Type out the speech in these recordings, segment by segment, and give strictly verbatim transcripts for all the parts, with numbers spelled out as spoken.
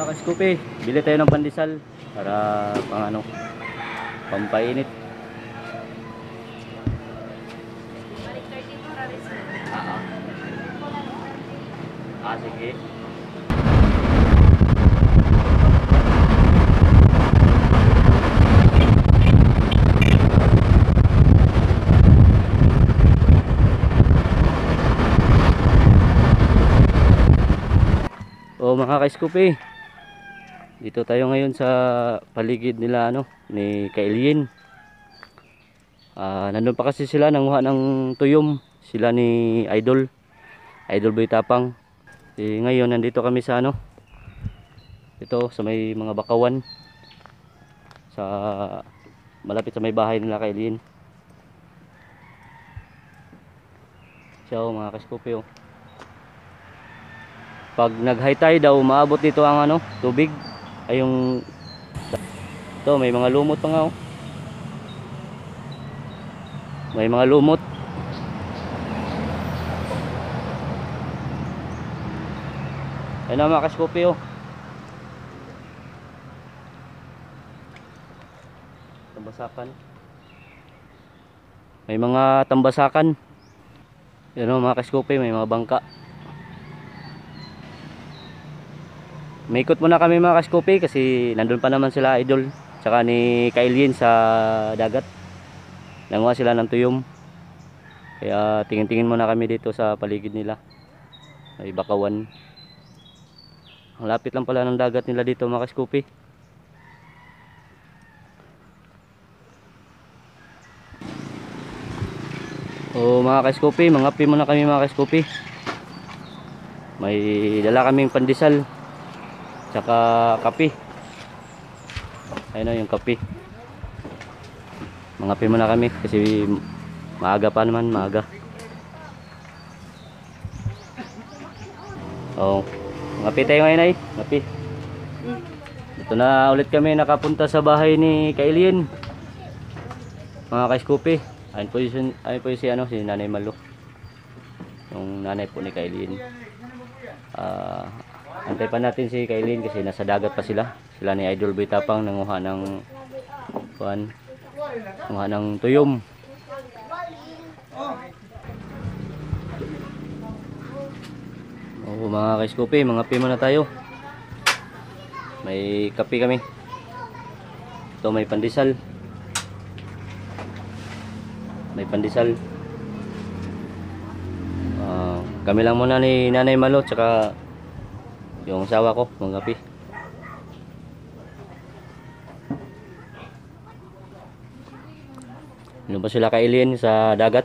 mga ka-Scoopy, bili tayo ng pandesal para pang ano, pampainit. Ah, ah. Ah, sige. O mga ka-Scoopy, dito tayo ngayon sa paligid nila ano ni Kailin. Ah, nandun pa kasi sila nanguha ng tuyom, sila ni Idol. Idol Boy Tapang. Eh, ngayon nandito kami sa ano, ito sa may mga bakawan, sa malapit sa may bahay nila Kailin. So mga ka-Scoopy, oh, pag nag high tide daw maabot dito ang ano tubig ay yung ito, may mga lumot pa nga, oh. May mga lumot. Ayun na mga ka-Scoopy, oh. Tambasakan. May mga tambasakan. Ayun o mga ka-Scoopy, may mga bangka. May ikot muna kami mga ka-Scoopy kasi nandun pa naman sila Idol tsaka ni Kailin sa dagat. Nanguha sila ng tuyom. Kaya tingin-tingin muna kami dito sa paligid nila. May bakawan. Ang lapit lang pala ng dagat nila dito mga ka-Scoopy. O mga ka-Scoopy, mangapi muna kami mga ka-Scoopy. May dala kaming pandesal tsaka kape. Ayun o yung kape. Mangapi muna kami kasi maaga pa naman, maaga. O ngapi tayo ngayon ay ngapi. Ito na ulit kami nakapunta sa bahay ni Kailin mga ka-Scoopy. Ayun po yung, ayun po yung si, ano, si Nanay Malo, yung nanay po ni Kailin. Uh, antay pa natin si Kailin kasi nasa dagat pa sila. Sila ni Idol Boy Tapang nanguha ng kuan, nanguha ng tuyom. O mga ka-Scoopy, mga pi muna tayo. May kape kami. Ito may pandesal. May pandesal. Uh, kami lang muna ni Nanay Malo tsaka yung asawa ko, mga kape. Ano ba sila Kailin sa dagat?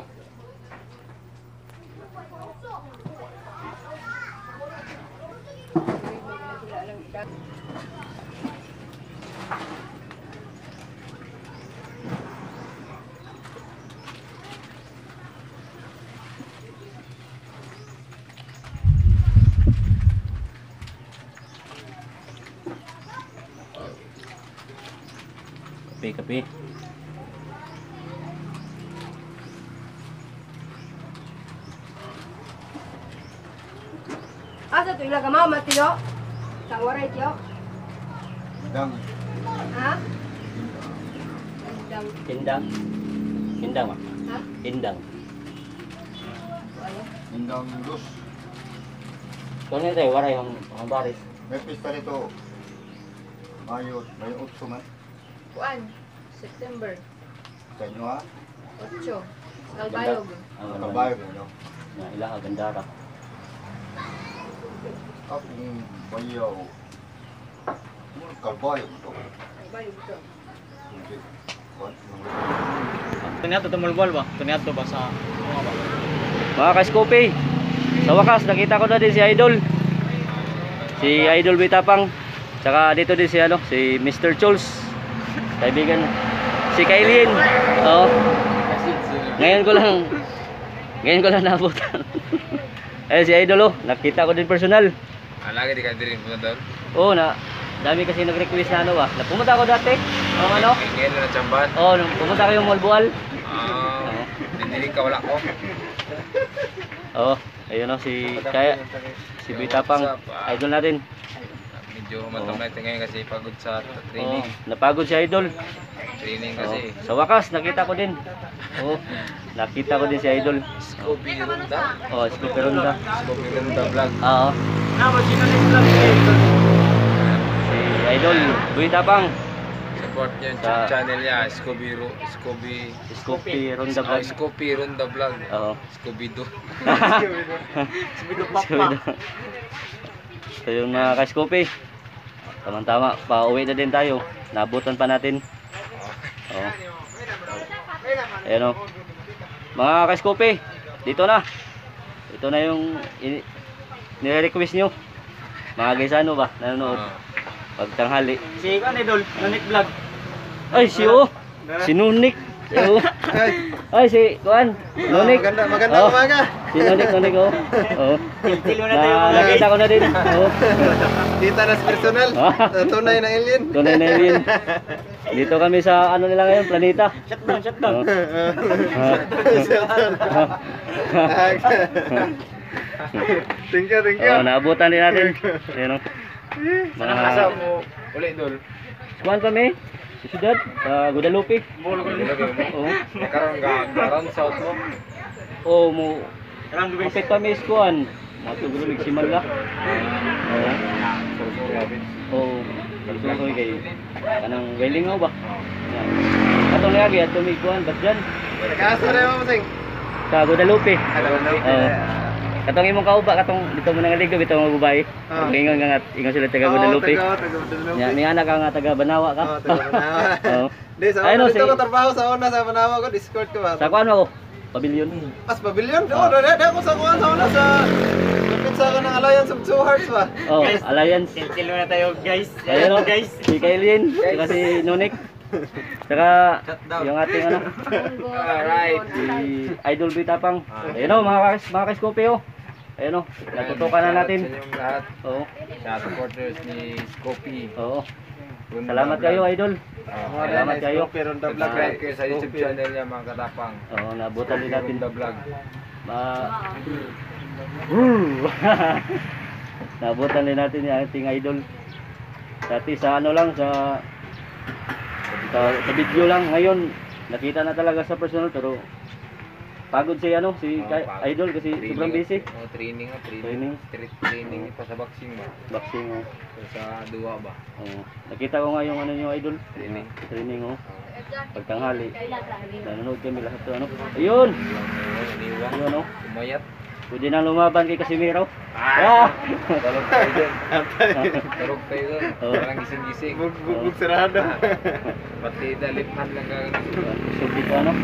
Kape, kape. Asa tu ila kamao matiyo? Sa waray tiyo? Indang. Ha? Indang. Indang. Indang ah. Ha? Indang. Ano? Indang dos. Kung nito ay waray yung ang baris. May pista nito. Mayo, Mayo utso man. Kuan? September Sa inyo ha? otso. Kalbayog. Ang Kabayo no. na ilang agandara. Akong bayaw. Mul kabayo to. Kalbayog to. Hindi. What? Tuniato tumulbol ba? Tuniato ba sa mga ba? Mga ka-Scoopy, sa wakas nakita ko na din si Idol. Si Idol Boy Tapang. Tsaka dito din si ano, si Mister Chols. Kaibigan si Kailin. Oo. Ngayon ko lang Ngayon ko lang naabutan. Eh si Idol, oh, nakita ko din personal. Ah, lagi di ka diri mo doon. Oo na, dami kasi nag-request na ano ah. Napumunta ako dati. Ang ano? Ngayon na chamban. Oo, nung pumunta ko yung Malbual. Ah, dili ka wala ko. Oo, ayun oh si kaya si Boy Tapang, idol natin. medyo matamlay tayo ngayon kasi pagod sa Oh, training. napagod si Idol. Training Oh, kasi. sa wakas nakita ko din. Oh, nakita ko din si Idol. Scooby Ronda. Oh, Scoopy Ronda. Scooby Ronda vlog. Oo. Nama sino next vlog si Si Idol, Buhay Tapang. Support niyo yung Sa- channel niya, Scooby Ro Scooby Scoopy Ronda Oh, Vlog. Scooby Ronda vlog. Oo. Scooby Doo. Scoopy. So yung mga ka-Scoopy, tamang-tama, pauwi na din tayo. Nabutan pa natin. Oo. Ayan o. Mga ka-Scoopy, dito na. Ito na yung ini- nire-request nyo. Mga gaysano ba, nanonood. Ah. Pagtanghali. si kan Idol, Nunik vlog. Ay, si O. Si Nunik. Si O. Ay, si Kuan. Nunik. Maganda, maganda Oh. umaga. Si Nunik, Nunik o. Oo. Til-til mo na tayo Na, mga guys. nakita ko na din. Oo. Kita na sa personal. Ah. Tunay ng alien. Tunay na yun. Dito kami sa ano nila ngayon, planeta. Shutdown, shutdown. Oo. Thank you, thank you. Oo, naabutan din natin. Ayan o. Sana Mga kasa mo ulit dol. Kuan kami. Sa siyudad, sa Guadalupe. Oo. Nakaroon ka karon south mo. Oo, mo. Rang guys. Kapit kami sa kuan. Mga tugulog si Mala. Oo. Sorry, Rabbit. Oo. Gusto ko kay kanang welding mo ba? Yan. Atong lagi at may kuan bat dyan. Kaso rin mo, Sing. Sa Guadalupe. Ano na? Oo. Katong imong kauba katong dito mo nang ligo bitaw mga babae. Ah. Ingon nga ingon sila taga Guadalupe. Oo, taga Guadalupe. Ya, may anak ka nga taga Banawa ka. Oo, taga Banawa. Oo. Di, sa Ayun, una oh, dito si- ko trabaho sa una sa Banawa ko, Discord ko ba? Sa kuan mo? Pavilion. As pavilion? Oo, dada ako sa kuwan sa una sa kapitsa ko ng Alliance of Two Hearts ba? Oh, Alliance. Til-til mo na tayo guys. Ayun o, guys. si Kailin, saka si Nunik. Saka yung ating ano, Munggo. Alright. si Idol Bitapang. Ayun o, mga kas mga ka-Scoopy o. Ayun o, natutukan na natin. Sa inyong lahat. Oo, Sa supporters ni Scooby. oo. Ronda Salamat Vlog. kayo, Idol. Ah, Salamat kayo. Pero the vlog. Subscribe kayo sa YouTube channel niya mga katapang. Oo, nabutan din natin. Ronda Vlog. Ma Nabutan din natin yung ating idol. Dati sa ano lang, sa sa, sa video lang. Ngayon, nakita na talaga sa personal pero pagod si ano, si Oh, Ka- pagod. idol kasi Training. sobrang busy. Oh, training nga, training. Training. Street training pa sa boxing ba? Boxing oh. So, sa duwa ba? Oo. Nakita ko nga yung ano yung idol. Training. Training oh. Oh. Pagtanghali. Nanonood kami lahat to ano. Ayun! Iniwang. Ayun oh. Umayat. Pwede nang lumaban kay Casimiro. Ah! Tarog tayo dun. Tarog tayo dun. Oh. Parang gising-gising. Bug, bug, bug, sarado. Pati daliphan lang gagawin. Subli ko ano.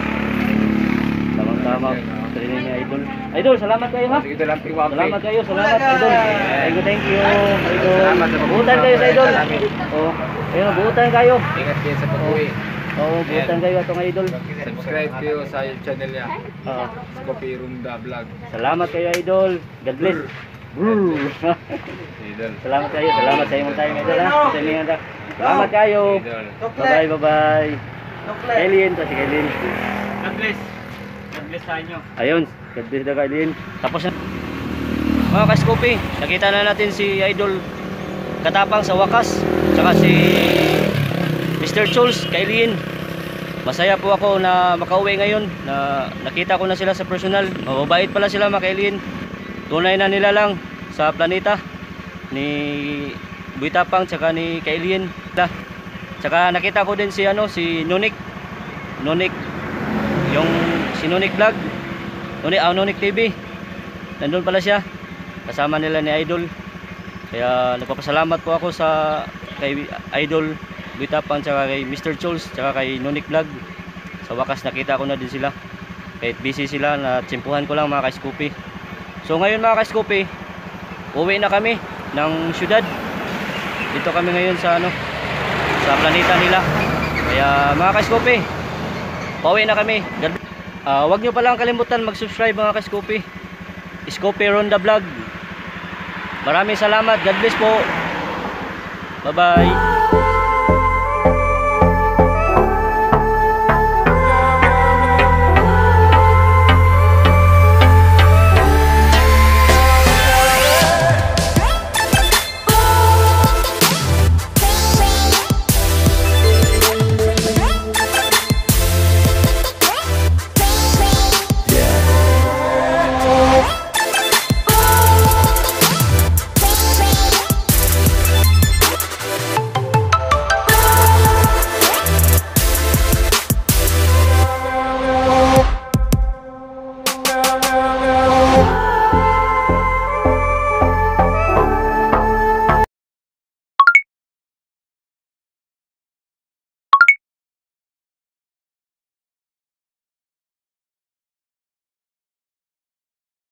Tamang-tama. Training ni Idol. Idol, salamat kayo ha. Sige, ito lang piwag. Salamat kayo, salamat Idol. Thank you, thank you. Idol. Salamat sa pagpunta. Buutan kayo sa Idol. Salamat. Oh, ayun, buutan kayo. Ingat kayo sa pag-uwi. Oh, buutan kayo atong Idol. Subscribe kayo sa YouTube channel niya. Oh, Scooby Ronda Vlog. salamat kayo Idol. God bless. Brr. Idol. Salamat kayo, salamat sa imong time Idol ha. Sa inyong ta. Salamat kayo. Idol. Bye-bye, bye-bye. Kailin, to si Kailin. God bless. God bless sa inyo. Ayun, God bless daw Kailin. Tapos na. Mga ka-Scoopy, nakita na natin si Idol Katapang sa wakas. Tsaka si Mister Chols, Kailin. Masaya po ako na makauwi ngayon. Na nakita ko na sila sa personal. Mababait pala sila mga Kailin. Tunay na nila lang sa planeta ni Buitapang tsaka ni Kailin. Tsaka nakita ko din si ano si Nunik. Nunik yung si Nunik Vlog. Nunik, ah, Nunik T V. Nandun pala siya. Kasama nila ni Idol. Kaya nagpapasalamat po ako sa kay Idol Buitapang tsaka kay Mister Chols tsaka kay Nunik Vlog. Sa wakas nakita ko na din sila. Kahit busy sila, na tsimpuhan ko lang mga ka-Scoopy. So ngayon mga ka-Scoopy, uwi na kami ng syudad. Dito kami ngayon sa ano, sa planeta nila. Kaya mga ka-Scoopy, pauwi na kami. Uh, wag nyo palang kalimutan mag-subscribe mga ka-Scoopy. Scoopy Ronda Vlog. Maraming salamat. God bless po. Bye bye.